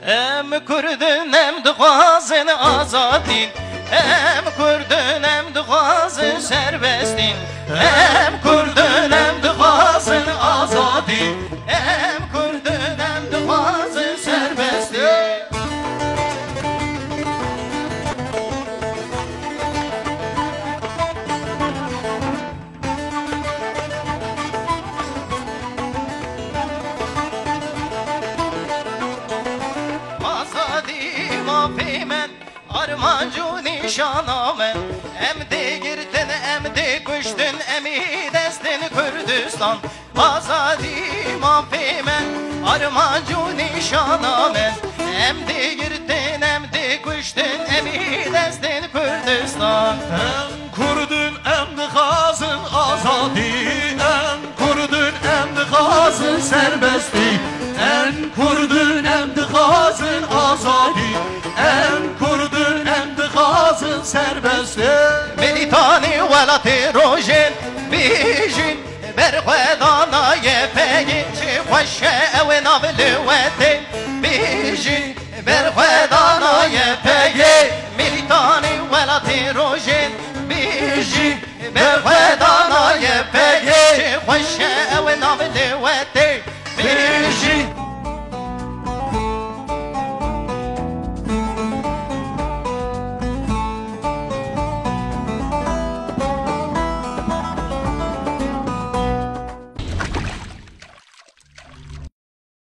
Em Kurdun em dixwazin azadîn, em Kurdun em dixwazin serbestîn, em Kurdun em dixwazin azadîn, em Kurdun em dixwazin serbestîn. Mafîmen armancû nîşanamen em dê girtin em dê kuştin emî destin Kurdistan azadî mafîmen armancû nîşanamen em dê girtin em dê kuştin emî destin Kurdistan Em Kurdun em dixwazin azadî em Kurdun em dixwazin serbestî em Kurdun em dixwazin azadî em Kurdun em dixwazin serbestî Militanî welatê rojên bîjîn berxwedana yepeyî çi xweş e ew ê nav li we tê bîjîn berxwedana yepeyî Militanî welatê rojên bîjîn berxwedana